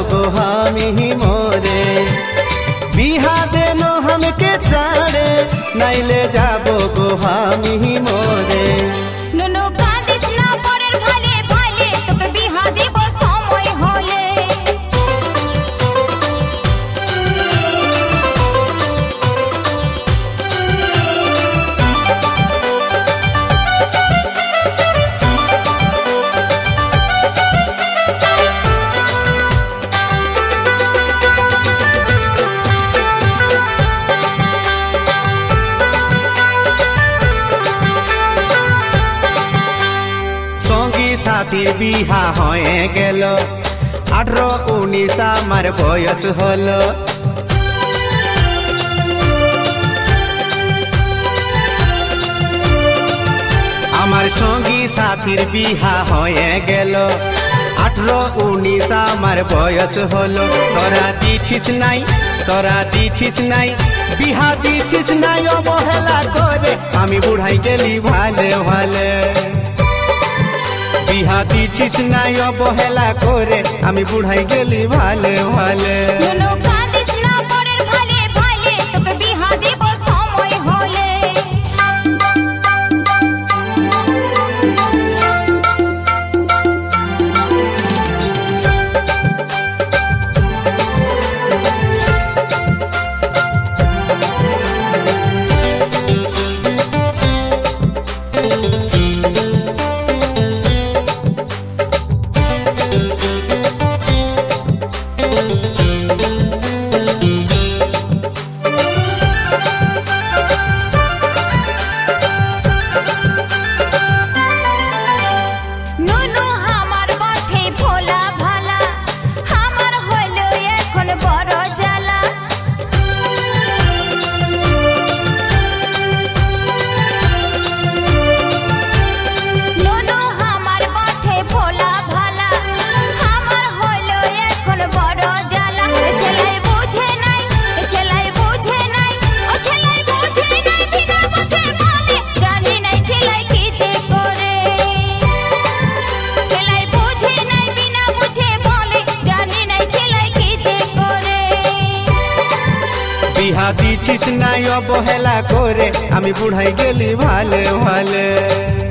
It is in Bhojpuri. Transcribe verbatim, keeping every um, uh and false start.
गो हामी मोरे बिहा देनो हमके चाड़े नाइले जाबो गो हामी मोरे नुनु कांदिस ना परेर भाले भाले तोके बिहा देब समय होले साथीर बिहा हये गेल आठारो उन्नीस आमार बयस हलो आमार संगी साथीर बिहा हये गेल आठारो उन्नीस आमार बयस हलो तोरा दिछिस नाई तोरा दिछिस नाई बिहा दिछिस नाई अवहेला करे आमी बुढ़ाई गेली भाले भाले बिहा दिछिस नाई अवहेला करे आमी बुढ़ाई गेली भाले भाले नुनु कांदिस ना परेर भाले भाले तोके बिहा देब समय होले बिहा दिछिस नाई अवहेला करे आमी बुढ़ाई गेली भाले भाले।